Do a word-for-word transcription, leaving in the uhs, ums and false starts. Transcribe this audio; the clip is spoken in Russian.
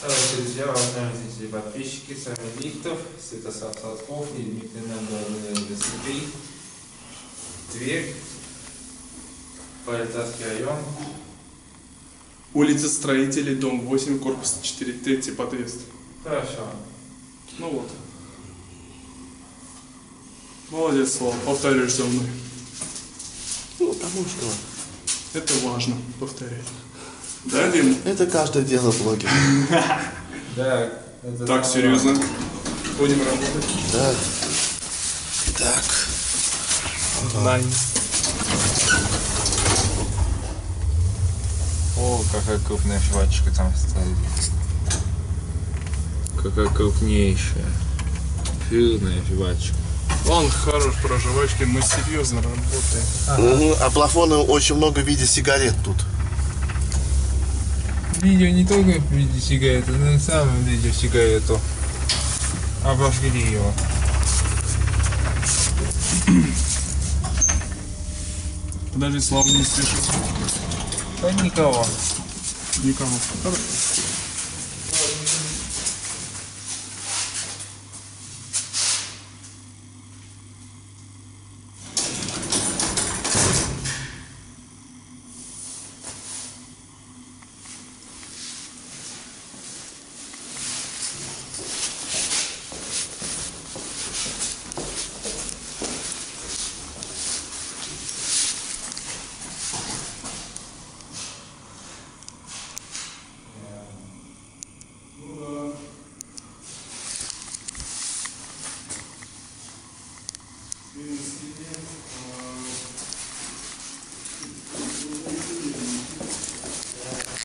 Здравствуйте, друзья, уважаемые зрители и подписчики, с вами Виктор, Святослав Сладков и Дмитрий Нандовский. Тверь, Пролетарский район. Улица Строителей, дом восемь, корпус четыре, третий подъезд. Хорошо. Ну вот. Молодец, Слава, повторяешь за мной. Ну, потому что... Это важно, повторять. Да, Дим? Это каждое дело блогера. Да, это Так, серьезно. Будем работать. Да. Так. Найс. О, какая крупная жвачка там стоит. Какая крупнейшая. Фирная жвачка. Он хорош про жвачки, мы серьезно работаем. Ага. Угу. А плафоны очень много в виде сигарет тут. Видео не только в виде сигареты, но и самом видео сигарету. Обожгли его. Подожди, Слава, не слышит. Да никого. Никого. Хорошо.